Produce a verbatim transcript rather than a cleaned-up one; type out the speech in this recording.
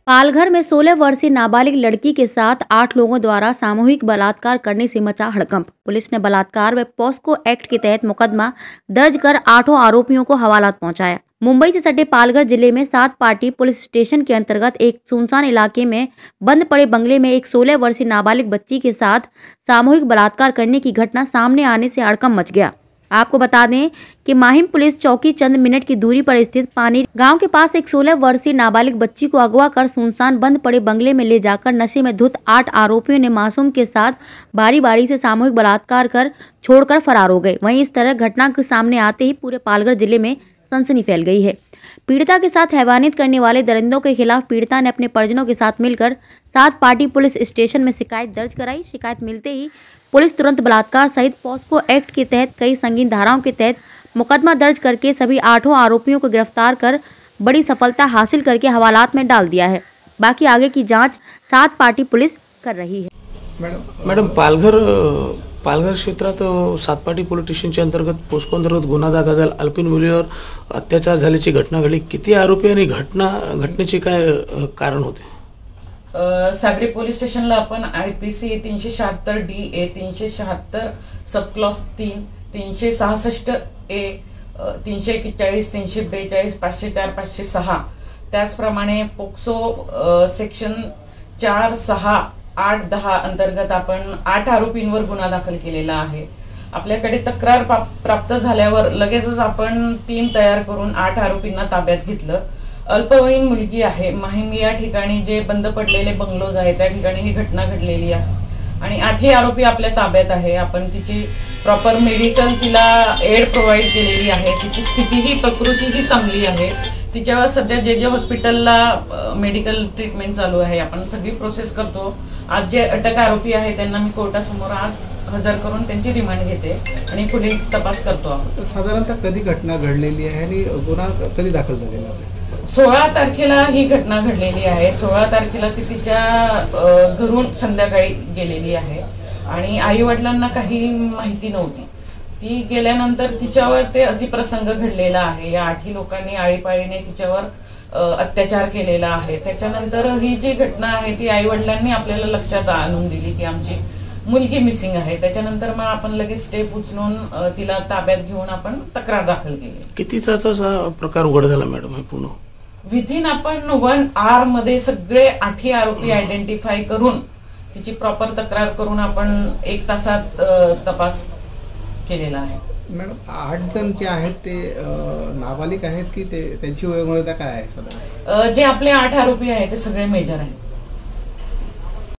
पालघर में सोलह वर्षीय नाबालिग लड़की के साथ आठ लोगों द्वारा सामूहिक बलात्कार करने से मचा हड़कंप। पुलिस ने बलात्कार व पॉस्को एक्ट के तहत मुकदमा दर्ज कर आठों आरोपियों को हवालात पहुंचाया। मुंबई से सटे पालघर जिले में सात पार्टी पुलिस स्टेशन के अंतर्गत एक सुनसान इलाके में बंद पड़े बंगले में एक सोलह वर्षीय नाबालिग बच्ची के साथ सामूहिक बलात्कार करने की घटना सामने आने से हड़कंप मच गया। आपको बता दें कि माहिम पुलिस चौकी चंद मिनट की दूरी पर स्थित पानी गांव के पास एक सोलह वर्षीय नाबालिग बच्ची को अगवा कर सुनसान बंद पड़े बंगले में ले जाकर नशे में धुत आठ आरोपियों ने मासूम के साथ बारी बारी से सामूहिक बलात्कार कर छोड़कर फरार हो गए। वहीं इस तरह घटना के सामने आते ही पूरे पालघर जिले में सनसनी फैल गई है। पीड़िता के साथ हैवानियत करने वाले दरिंदों के खिलाफ पीड़िता ने अपने परिजनों के साथ मिलकर सात पार्टी पुलिस स्टेशन में शिकायत दर्ज कराई। शिकायत मिलते ही पुलिस तुरंत बलात्कार सहित पॉस्को एक्ट के तहत कई संगीन धाराओं के तहत मुकदमा दर्ज करके सभी आठों आरोपियों को गिरफ्तार कर बड़ी सफलता हासिल करके हवालात में डाल दिया है। बाकी आगे की जांच सात पार्टी पुलिस कर रही है। मॅडम मॅडम पालघर पालघर क्षेत्रात सात पाटी पोलीस स्टेशनच्या अंतर्गत पोस्को अंतर्गत गुन्हा दाखल झाला। अल्पीन मुलीवर अत्याचार झाल्याची घटना घडली। किती आरोपी आणि घटना घटनेचे काय कारण होते? सागरी पोलीस स्टेशनला आपण आयपीसी तीनशे शहात्तर डी ए तीनशे शहात्तर सब क्लॉस तीन तीनशे सहासष्ट ए तीनशे एक्केचाळीस तीनशे बेचाळीस पाचशे चार पाचशे सहा त्याचप्रमाणे पोक्सो सेक्शन चार सहा आठ दहा अंतर्गत आपण आठ आरोपींवर गुन्हा दाखल केलेला आहे। आपल्याकडे तक्रार प्राप्त झाल्यावर लगेचच आपण टीम तयार करून आठ आरोपींना ताब्यात घेतलं। अल्पवयीन मुलगी आहे। माहीम या ठिकाणी जे बंद पडलेले बंगलोज आहेत त्या ठिकाणी ही घटना घडलेली आहे आणि आठही आरोपी आपल्या ताब्यात आहे। आपण तिची प्रॉपर मेडिकल तिला एड प्रोव्हाइड केलेली आहे। तिची स्थिती ही प्रकृती ही चांगली आहे। तिच्यावर सध्या जे जे हॉस्पिटलला मेडिकल ट्रीटमेंट चालू आहे। आपण सगळी प्रोसेस करतो। आज जे अटक आरोपी आहे त्यांना मी कोर्टासमोर आज हजर करून त्यांची रिमांड घेते आणि पुढील तपास करतो आहोत। साधारणतः कधी घटना घडलेली आहे आणि गुन्हा कधी दाखल झालेला आहे? सोळा तारखेला ही घटना घडलेली आहे। सोळा तारखेला ती तिच्या घरून संध्याकाळी गेलेली आहे आणि आई वडिलांना काही माहिती नव्हती। ती गेल्यानंतर तिच्यावर ते अतिप्रसंग घडलेला आहे। या आठी लोकांनी आळीपाळीने तिच्यावर अत्याचार केलेला आहे। त्याच्यानंतर ही जी घटना आहे ती आई वडिलांनी आपल्याला लक्षात आणून दिली की आमची मुलगी मिसिंग आहे। त्याच्यानंतर मग आपण लगेच स्टेप उचलून तिला ताब्यात घेऊन आपण तक्रार दाखल केली। किती तासाचा प्रकार उघड झाला मॅडम हे पूर्ण? विथिन आपण वन आवर मध्ये सगळे आठी आरोपी आयडेंटिफाय करून तिची प्रॉपर तक्रार करून आपण एक तासात तपास केलेला आहे। मॅडम आठ जण जे आहेत ते नाबालिग आहेत की ते त्यांची वयोमर्यादा काय आहे? जे आपले आठ आरोपी आहेत ते सगळे मेजर आहेत।